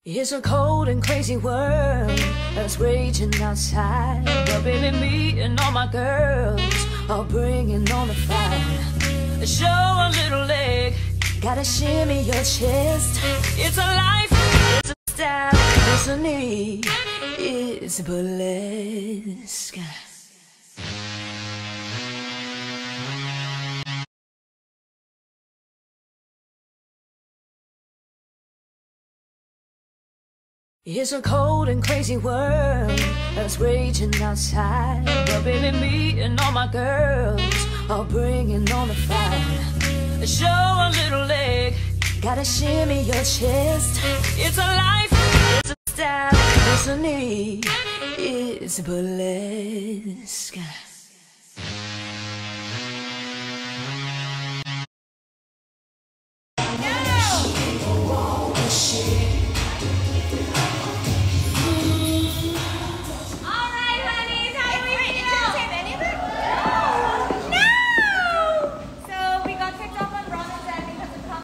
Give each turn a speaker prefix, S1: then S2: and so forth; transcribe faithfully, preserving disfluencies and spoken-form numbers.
S1: It's a cold and crazy world that's raging outside, but baby, me and all my girls are bringing on the fire. Show a little leg, gotta shimmy your chest. It's a life, it's a style, it's a need, it's burlesque. It's a cold and crazy world that's raging outside, but baby, me and all my girls are bringing on the fire. Show a little leg, gotta shimmy your chest. It's a life, it's a style, it's a need, it's burlesque.